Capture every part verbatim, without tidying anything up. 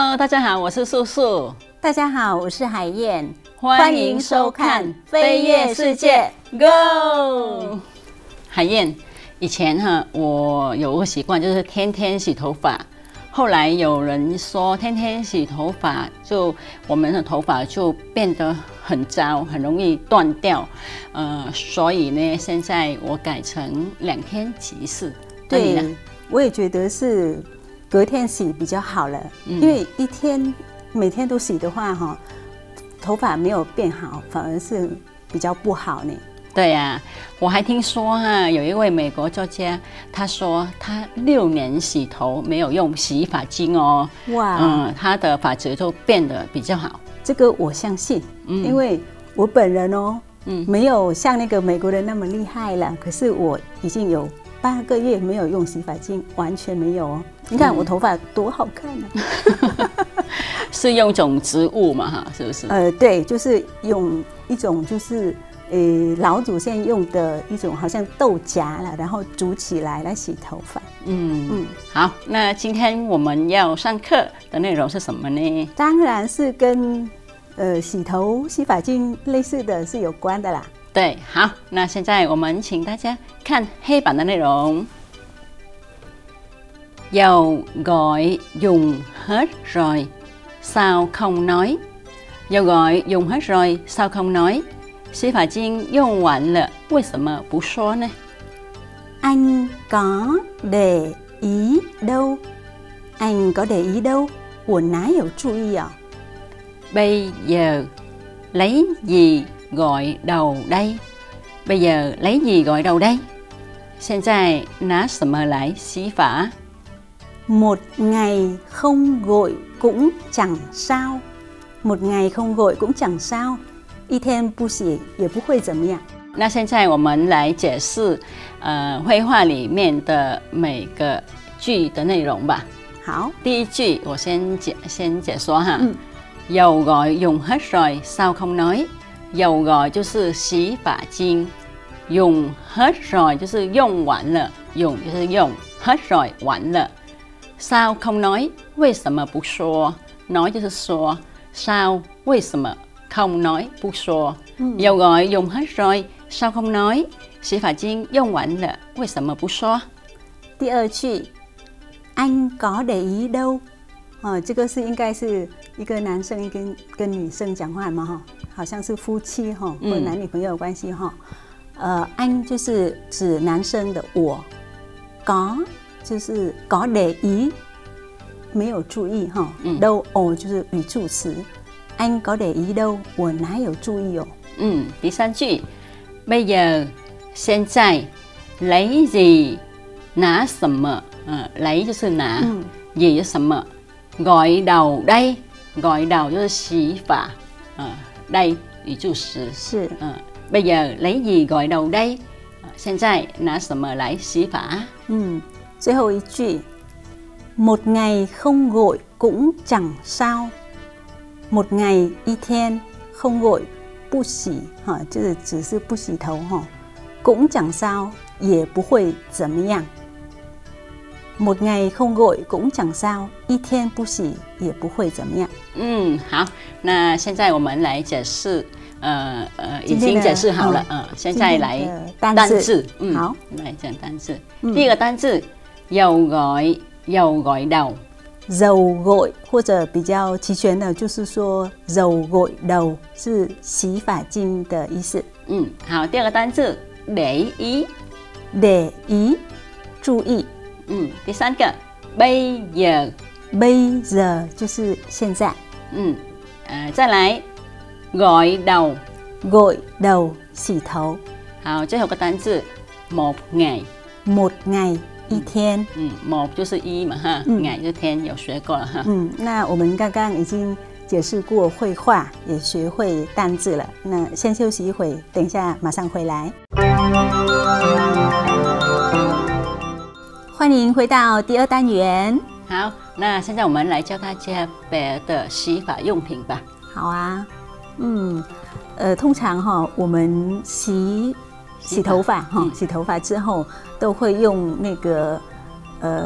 Hello， 大家好，我是素素。 大家好，我是海燕， 欢迎收看《飞跃世界 Go》。海燕，以前哈，我有个习惯，就是天天洗头发。后来有人说，天天洗头发，就我们的头发就变得很糟，很容易断掉。呃，所以呢，现在我改成两天洗一次。 对，我也觉得是隔天洗比较好了，嗯、因为一天每天都洗的话，哈，头发没有变好，反而是比较不好呢。 对呀、啊，我还听说哈，有一位美国作家，他说他六年洗头没有用洗发精哦，哇，嗯，他的发质就变得比较好。 这个我相信，嗯、因为我本人哦，嗯，没有像那个美国人那么厉害了，可是我已经有八个月没有用洗发精，完全没有哦。你看我头发多好看啊！ 是用一种植物嘛，哈，是不是？ 呃，对，就是用一种就是。呃，老祖先用的一种好像豆荚了，然后煮起来来洗头发。 嗯嗯，好，那今天我们要上课的内容是什么呢？ 当然是跟呃洗头、洗发精类似的是有关的啦。 对，好，那现在我们請大家看黑板的內容。又改用hết rồi, sao không nói? 又改用hết rồi, sao không nói? 洗发精用完了，为什么不说呢？ Anh có để ý đâu? Anh có để ý đâu? 我哪有注意啊？ Bây giờ lấy gì gọi đầu đây? Bây giờ lấy gì gọi đầu đây? 现在拿什么来洗发？ Một ngày không gội cũng chẳng sao. Một ngày không gội cũng chẳng sao. 一天不洗也不会怎么样。 那现在我们来解释，呃，绘画里面的每个句的内容吧。 好， 第一句我先解先解说哈。嗯。又改用hết rồi, sao không nói? 又改就是洗发精，用hết rồi就是用完了，用就是用hết rồi完了。sao không nói? 为什么不说？ nói 就是说。sao 为什么？ không nói 不说，又改用hết rồi, sao không nói? 洗发精用完了，为什么不说？ 第二句 ，anh có để ý đâu？ 哦，这个是应该是一个男生跟跟女生讲话嘛哈，好像是夫妻哈，或者男女朋友的关系哈。呃 ，anh 就是指男生的我 ，có 就是 có để ý 没有注意哈 ，đâu 哦就是语助词。 Anh có để ý đâu？ 我哪有注意哦？ 嗯，第三句 ，bây giờ 现在 lấy gì 拿什么？嗯，lấy 就是拿，嗯，gì 是什么 ？gọi đầu đây gọi đầu 就是洗发，嗯 ，đây 语助词是， 嗯 ，bây giờ lấy gì gọi đầu đây？ 现在拿什么来洗发？ 嗯，最后一句 ，một ngày không gội cũng chẳng sao。 một ngày 一天 không gội 不洗哈，就是只是不洗头哈，cũng chẳng sao 也不会怎么样。một ngày không gội cũng chẳng sao 一天不洗也不会怎么样。 嗯，好，那现在我们来解释，呃呃，已经解释好了，嗯，呃、现在来单字，嗯， 好， 来讲单字。嗯、第一个单字，又改又改đầu。 dầu gội 或者比较齐全的，就是说 dầu gội đầu 是洗发精的意思。 嗯，好，第二个单字 để ý để ý 注意。 嗯，第三个 bây giờ bây giờ 就是现在。 嗯，呃，再来 gội đầu gội đầu 洗头。 好，最后一个单字 một ngày một ngày 一天， 嗯，某就是一嘛哈，ngày、嗯、就是天，有学过了哈。 嗯，那我们刚刚已经解释过绘画，也学会单字了。那先休息一会，等一下马上回来。欢迎回到第二单元。 好，那现在我们来教大家别的洗发用品吧。 好啊，嗯，呃，通常哈，我们洗。 洗头发哈，洗头发之后都会用那个呃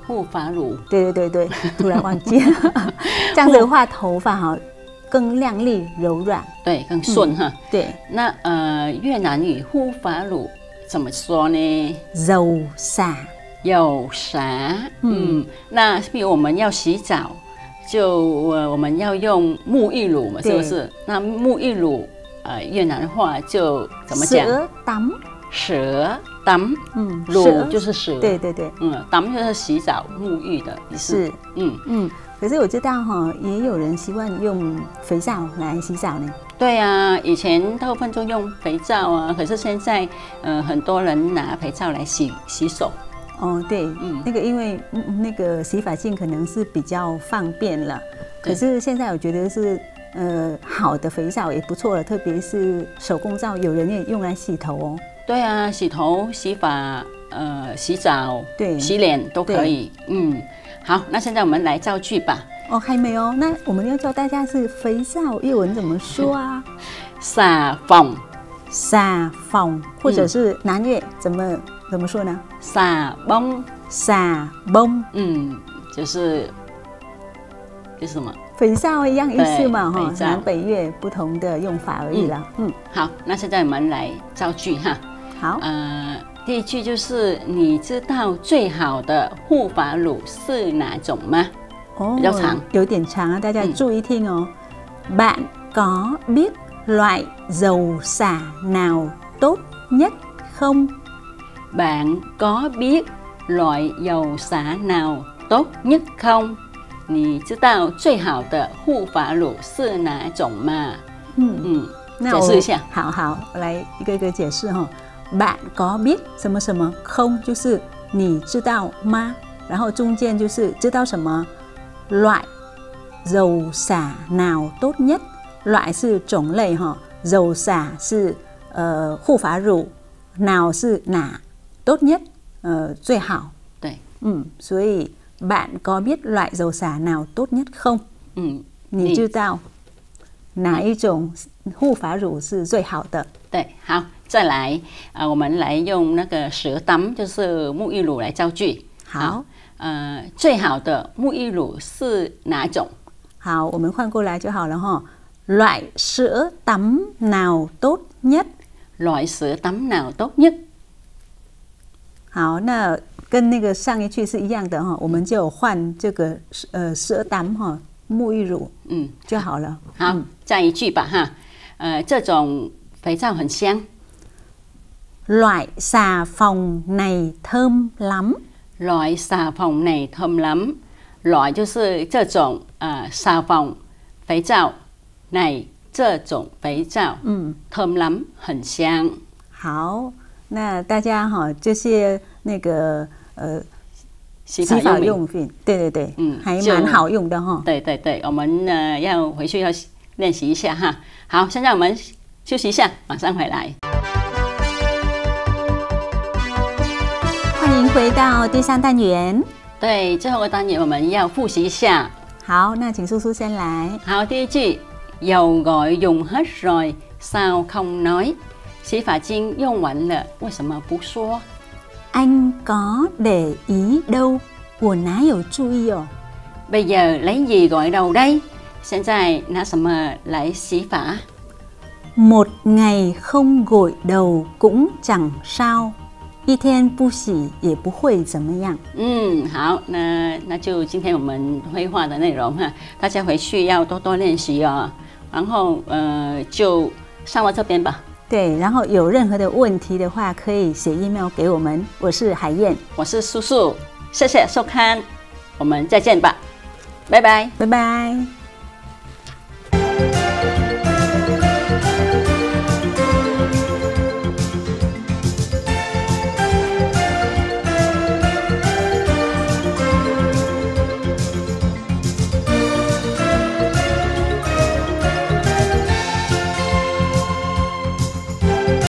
护发乳。 对对对对，突然忘记了。这样子的话，头发哈更亮丽柔软， 对，更顺哈、嗯。 对， 那呃越南语护发乳怎么说呢？ 柔洒。 有啥？嗯，那比如我们要洗澡，就呃我们要用沐浴乳嘛，是不是？那沐浴乳呃越南话就怎么讲？ 蛇当。 蛇当， 嗯， 乳就是蛇， 对对对， 嗯，当就是洗澡沐浴的意思。 是， 嗯嗯。可是我知道哈，也有人习惯用肥皂来洗澡呢。 对啊，以前大部分都用肥皂啊，可是现在呃很多人拿肥皂来洗洗手。 哦，对，嗯，那个因为那个洗发精可能是比较方便了，可是现在我觉得是呃好的肥皂也不错了，特别是手工皂，有人也用来洗头哦。 对啊，洗头、洗发、呃洗澡、 对， 洗脸都可以。嗯，好，那现在我们来造句吧。 哦，还没有，那我们要教大家是肥皂粤文怎么说啊？ 撒phòng， 撒phòng，或者是南粤怎么？怎么说呢？ 撒崩， 撒崩， 嗯，就是就是什么？ 肥皂一样意思嘛，哈，南北粤不同的用法而已啦。嗯， 嗯好，那现在我们来造句哈。 好， 呃，第一句就是你知道最好的护发乳是哪种吗？哦，比较长， 有点长啊，大家注意听哦。嗯、Bạn có biết loại dầu xả nào tốt nhất không? Bạn có biết loại dầu xả nào tốt nhất không？ 你知道最好的护发乳是哪种吗？ 嗯嗯， 那解释一下。 好好，我来一个一个解释哈。Bạn có biết什么什么không就是你知道吗？然后中间就是知道什么。loại dầu xả nào tốt nhất？ loại是种类哈，dầu xả是呃护发乳，nào是哪？tốt nhất， 呃，最好。 对， 嗯，所以 bạn có biết loại dầu xả nào tốt nhất không？ 嗯，你知道哪一种护发乳是最好的？ 对，好，再来啊、呃，我们来用那个蛇当，就是沐浴乳来造句。 好， 好呃，最好的沐浴乳是哪种？ 好，我们换过来就好了哈。loại sữa tắm nào tốt nhất？ loại sữa tắm nào tốt nhất？ 好，那跟那个上一句是一样的哈，我们就换这个呃蛇胆哈沐浴乳，嗯就好了。 好，嗯、再一句吧哈，呃，这种肥皂很香。 Loại xà phòng này thơm lắm. Loại xà phòng này thơm lắm. Loại就是这种呃xà phòng肥皂，này这种肥皂，嗯，thơm lắm很香。 好。那大家哈，这些那个呃洗发用品， 用品对对对，嗯，还蛮好用的哈。 对对对，我们呢要回去要练习一下哈。好，现在我们休息一下，马上回来。 欢迎回到第三单元。 对，最后个单元我们要复习一下。 好，那請叔叔先來。 好，第一句，又gọi用hết rồi, sao không nói？ 洗发精用完了，为什么不说？ Anh có để ý đâu， 我哪有注意哦。 Bây giờ lấy gì gội đầu đây？ 现在拿什么来洗发？ Một ngày không gội đầu cũng chẳng sao， 一天不洗也不会怎么样。 嗯，好，那那就今天我们绘画的内容哈，大家回去要多多练习哦。然后呃，就上到这边吧。 对，然后有任何的问题的话，可以写 email 给我们。我是海燕， 我是叔叔，谢谢收看，我们再见吧，拜拜， 拜拜。